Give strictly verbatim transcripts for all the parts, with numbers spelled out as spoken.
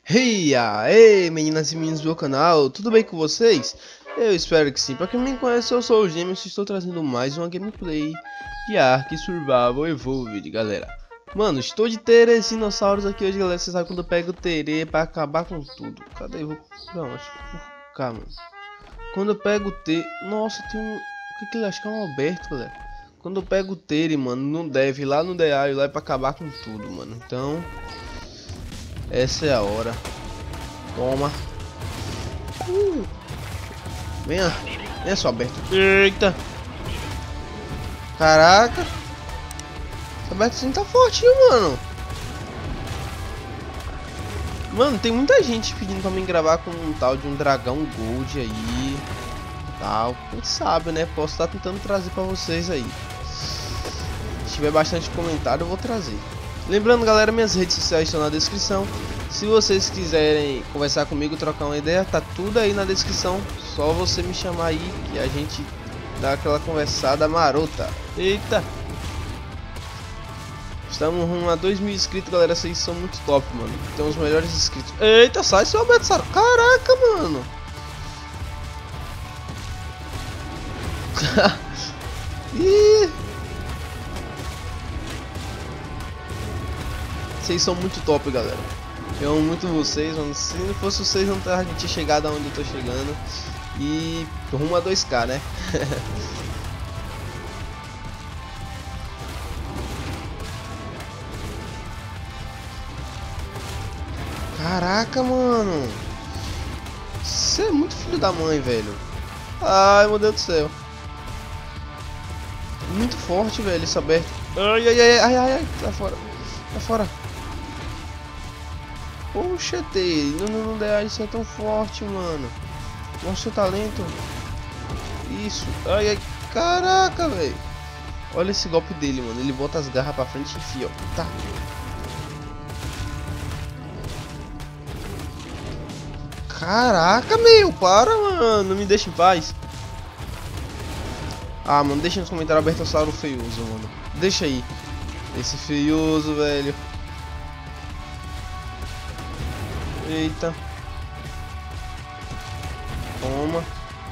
Hey, aê, meninas e meninos do meu canal, tudo bem com vocês? Eu espero que sim. Pra quem me conhece, eu sou o Gêmeos e estou trazendo mais uma gameplay de Ark Survival Evolved, galera. Mano, estou de Teresinossauros aqui hoje, galera. Vocês sabem quando eu pego o Tere pra acabar com tudo. Cadê? Eu vou... Não, acho que vou ficar, mano. Quando eu pego o T... Nossa, tem um... O que que ele acha que é um Alberto, galera? Quando eu pego o Tere, mano, não deve lá no D A lá é pra acabar com tudo, mano. Então... essa é a hora. Toma. Uh. Venha. Venha só, Alberto. Eita. Caraca. Esse Alberto assim tá fortinho, mano. Mano, tem muita gente pedindo pra mim gravar com um tal de um dragão gold aí. Tal. Quem sabe, né? Posso estar tentando trazer pra vocês aí. Se tiver bastante comentário, eu vou trazer. Lembrando, galera, minhas redes sociais estão na descrição. Se vocês quiserem conversar comigo, trocar uma ideia, tá tudo aí na descrição. Só você me chamar aí que a gente dá aquela conversada marota. Eita! Estamos rumo a dois mil inscritos, galera. Vocês são muito top, mano. Tem os melhores inscritos. Eita, sai seu Alberto Saro. Caraca, mano! Ih! Vocês são muito top, galera. Eu amo muito vocês, mano. Se não fosse vocês, não tinha chegado aonde eu tô chegando. E rumo a dois K, né? Caraca, mano. Você é muito filho da mãe, velho. Ai, meu Deus do céu. Muito forte, velho, esse Aberto. Ai, ai, ai, ai, ai, ai. Tá fora. Tá fora. Poxa, T, não, não, não dá, isso é tão forte, mano. Mostra seu talento. Isso. Ai, ai, caraca, velho. Olha esse golpe dele, mano. Ele bota as garras pra frente e enfia, ó. Tá. Caraca, meu, para, mano. Não me deixa em paz. Ah, mano, deixa nos comentários Albertossauro feioso, mano. Deixa aí. Esse feioso, velho. Eita. Toma.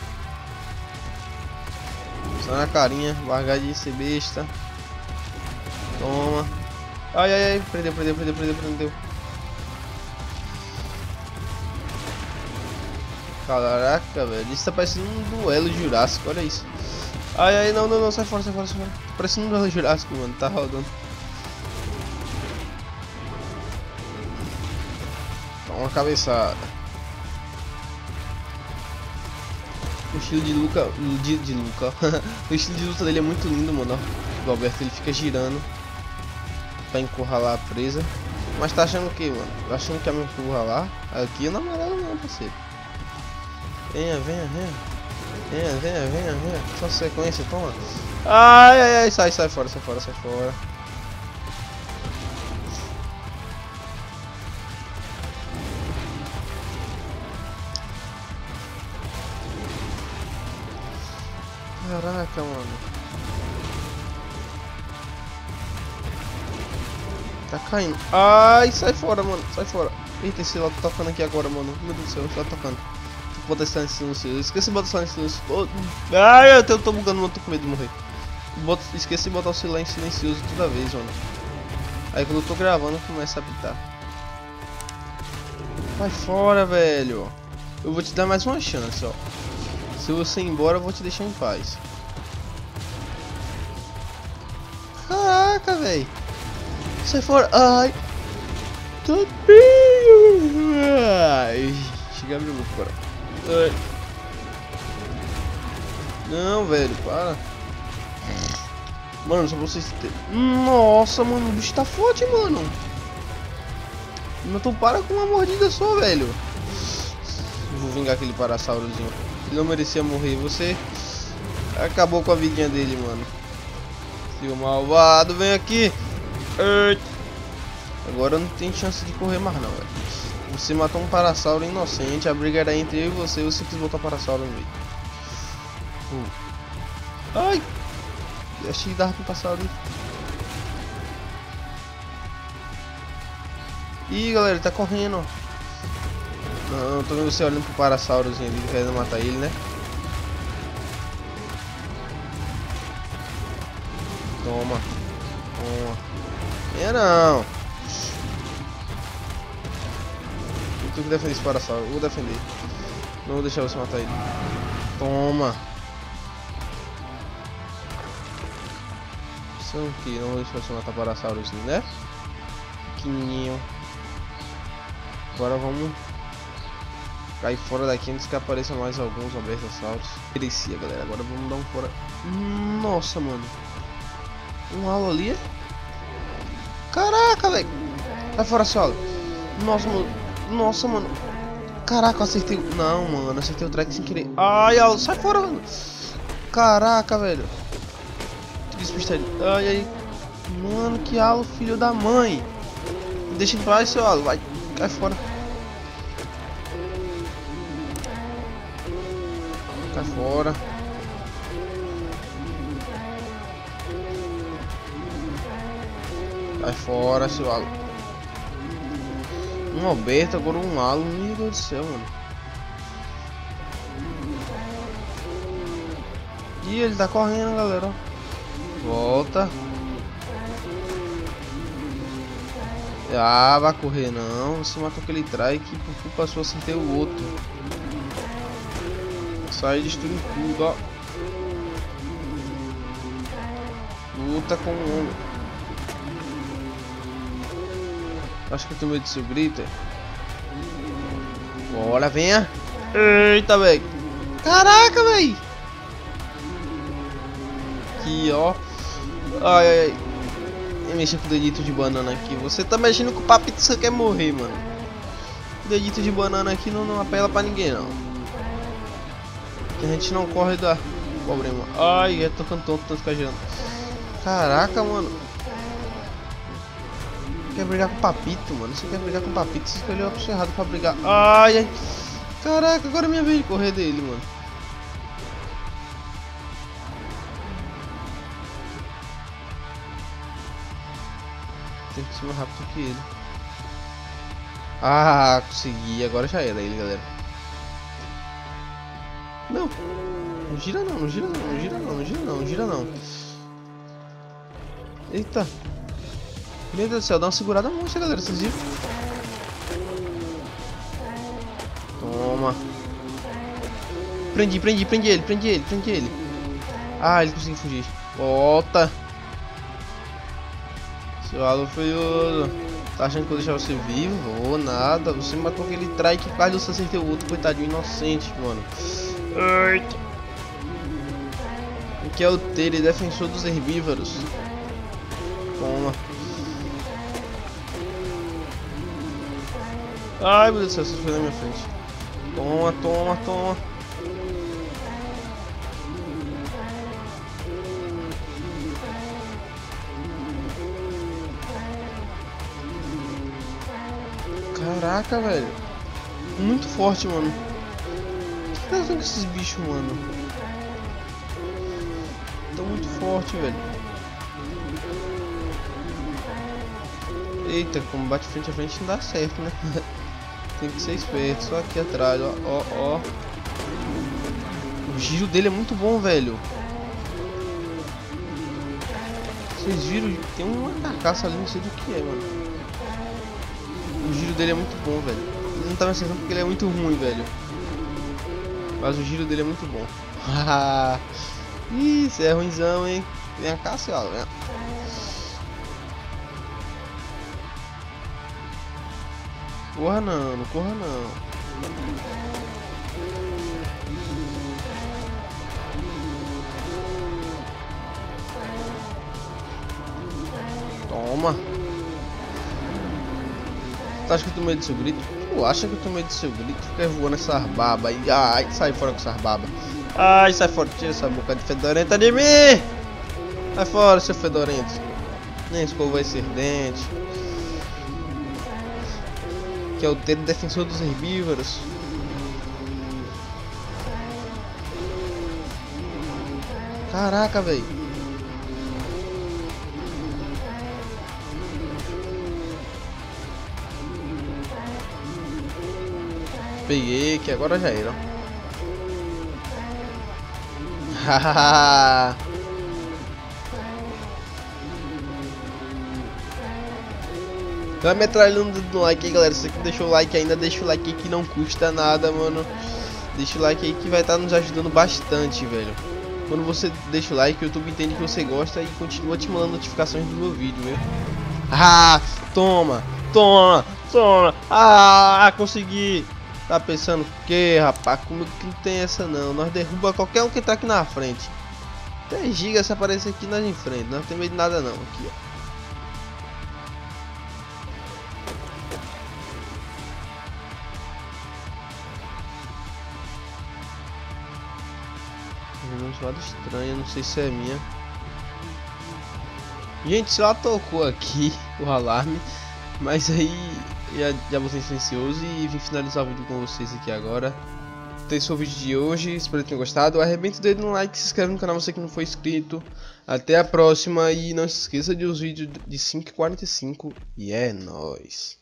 Só na carinha. Largar de ser besta. Toma. Ai, ai, ai. Prendeu, prendeu, prendeu, prendeu, prendeu. Caraca, velho. Isso tá parecendo um duelo jurássico. Olha isso. Ai, ai, não, não, não. Sai fora, sai fora, sai fora. Tá parecendo um duelo jurássico, mano. Tá rodando. Uma cabeçada. O estilo de luta, de, de luta. O estilo de luta dele é muito lindo, mano. O Alberto ele fica girando pra encurralar a presa. Mas tá achando o que, mano? Tá achando que é me encurralar? Aqui eu namorado não, parceiro. Venha, venha, venha. Venha, venha, venha, venha. Só sequência, toma. Ai, ai, ai, sai, sai fora, sai fora, sai fora. Caraca, mano. Tá caindo. Ai, sai fora, mano. Sai fora. Eita, esse lá tá tocando aqui agora, mano. Meu Deus do céu, tá tocando. Tem que botar esse silêncio silencioso. Esqueci de botar o silêncio silencioso. Ai, eu tô, tô bugando, mano. Tô com medo de morrer. Boto, esqueci de botar o silêncio silencioso toda vez, mano. Aí quando eu tô gravando, começa a apitar. Vai fora, velho. Eu vou te dar mais uma chance, ó. Se você ir embora, eu vou te deixar em paz. Caraca, velho. Sai fora. Ai. Topinho. Ai. Chega a abrir o meu coração. Ai. Não, velho. Para. Mano, só pra vocês terem. Nossa, mano. O bicho tá forte, mano. Mas tu para com uma mordida só, velho. Vou vingar aquele parassaurozinho. Ele não merecia morrer. Você acabou com a vidinha dele, mano. Seu malvado, vem aqui. Agora não tem chance de correr mais não, velho. Você matou um parassauro inocente. A briga era entre eu e você. Você quis botar o parassauro no meio. uh. Ai. Eu achei que dava pro parassauro. Ih, galera, ele tá correndo. Não, tô vendo você olhando pro Parasaurus ali, querendo matar ele, né? Toma. Toma. Venha não. Eu tenho que defender esse Parasaurus. Eu vou defender. Não vou deixar você matar ele. Toma. São que não vou deixar você matar Parasaurus, né? Pequenininho. Agora vamos cair fora daqui antes que apareçam mais alguns Abertossauros. Merecia, galera. Agora vamos dar um fora. Nossa, mano. Um aula ali. Caraca, velho. Vai fora, solo. Nossa, mano. Nossa, mano. Caraca, eu acertei. Não, mano. Eu acertei o track sem querer. Ai, aula. Sai fora, mano. Caraca, velho. Despista ali. Ai, ai. Mano, que aula, filho da mãe. Deixa em paz, seu aula. Vai. Cai fora. Cai fora. Cai fora, seu alu. Um Alberto, agora um alu. Meu Deus do céu, mano. Ih, ele tá correndo, galera. Volta. Ah, vai correr não. Você matou aquele trike. Por culpa sua, acertei o outro. Sai destruindo tudo, ó. Luta com o homem. Acho que eu tenho medo de seu grito. Bora, venha. Eita, velho. Caraca, velho. Aqui, ó. Ai, ai, ai. Mexa com o dedito de banana aqui. Você tá mexendo com o papito, você quer morrer, mano. O dedito de banana aqui não, não apela pra ninguém, não. Que a gente não corre da problema. Ai, é tocando tonto, tanto cajando. Caraca, mano. Quer brigar com o papito, mano. Você quer brigar com o papito, você escolheu a pessoa errada pra brigar. Ai, ai. Caraca, agora é minha vez de correr dele, mano. Tem que ser mais rápido que ele. Ah, consegui. Agora já era ele, galera. Não. Não gira não, não gira não, não gira não, não gira não, não gira não. Eita. Meu Deus do céu, dá uma segurada monstra, galera, vocês viram? Toma. Prendi, prendi, prendi ele, prendi ele, prendi ele. Ah, ele conseguiu fugir. Volta. Seu alu feioso. Tá achando que eu vou deixar você vivo? Ou nada. Você matou aquele trike que quase você acertou o outro, coitadinho inocente, mano. Eita. Aqui é o Tere, defensor dos herbívoros. Toma. Ai, meu Deus do céu, você foi na minha frente. Toma, toma, toma. Caraca, velho. Muito forte, mano. O que tá fazendo com esses bichos, mano? Tão muito forte, velho. Eita, como bate frente a frente não dá certo, né? Tem que ser esperto. Só aqui atrás, ó, ó, ó. O giro dele é muito bom, velho. Vocês viram? Tem uma carcaça ali, não sei do que é, mano. O giro dele é muito bom, velho. Ele não tá me acertando porque ele é muito ruim, velho. Mas o giro dele é muito bom. Ih, isso é ruimzão, hein? Vem cá, seu alu, vem. Corra não, não corra não. Toma. Tu acha que eu tô medo do seu grito? Tu acha que eu tô medo do seu grito? Fica voando essas babas aí. Ai, sai fora com essas babas. Ai, sai fora, tira essa boca de fedorenta de mim. Sai fora, seu fedorento. Nem escovou esse dente. Que é o Tere, defensor dos herbívoros. Caraca, velho. Peguei, que agora já era. Hahaha. Vai metralhando no like aí, galera. Se você que deixou o like ainda, deixa o like aí que não custa nada, mano. Deixa o like aí que vai estar nos ajudando bastante, velho. Quando você deixa o like, o YouTube entende que você gosta e continua te mandando notificações do meu vídeo, viu? Ah, toma, toma, toma. Ah, consegui. Tá pensando o que, rapaz? Comigo que não tem essa não. Nós derruba qualquer um que tá aqui na frente. três gigas se aparecer aqui, nós em frente. Não tem medo de nada não. Aqui, ó. Um lado estranho, não sei se é minha. Gente, só tocou aqui o alarme, mas aí já, já vou ser silencioso e vim finalizar o vídeo com vocês aqui agora. Esse foi o vídeo de hoje, espero que tenham gostado. Arrebenta o dedo no like, se inscreve no canal você que não foi inscrito. Até a próxima e não se esqueça de os vídeos de cinco e quarenta e cinco e é nóis.